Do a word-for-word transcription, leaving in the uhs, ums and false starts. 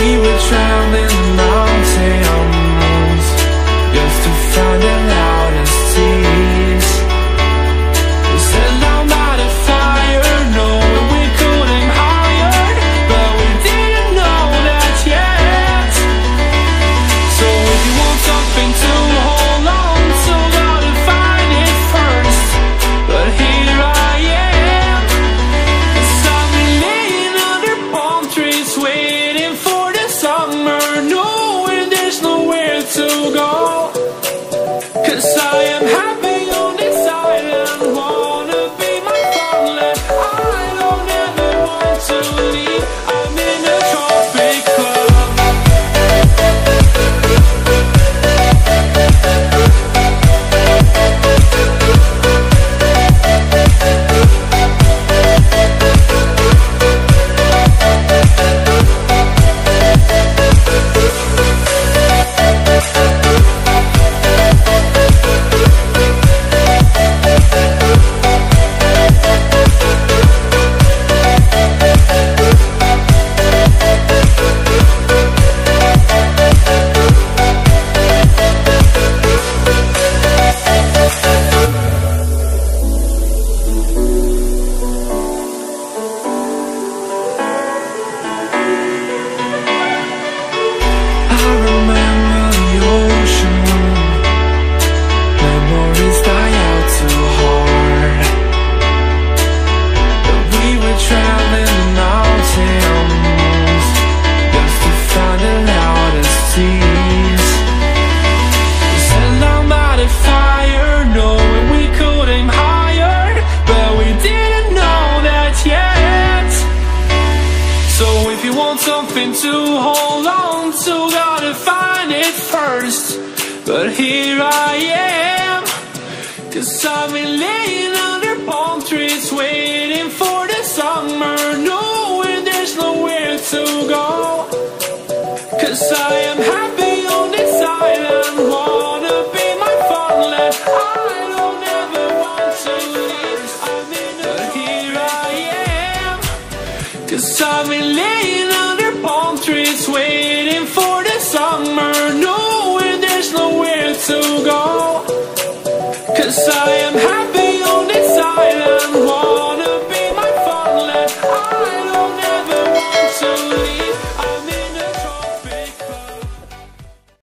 we were traveling mountains just to find the loudest tears. We set down by the fire, knowing we could aim higher, but we didn't know that yet. So if you want something to hold on to, gotta find it first. But here I am, 'cause I've been laying under palm trees waiting for the summer, knowing there's nowhere to go. 'Cause I am happy on this island, wanna be my farmland. I don't ever want to leave, I'm in a tropic club. Something to hold on to, gotta find it first. But here I am, 'cause I've been laying under palm trees waiting for the summer, knowing there's nowhere to go. 'Cause I am happy on this island, wanna be my farmland. I don't ever want to leave, I'm in a but here I am, 'cause I've been laying under palm trees waiting for the summer, knowing there's nowhere to go. 'Cause I am happy on this island, wanna be my farmland. I don't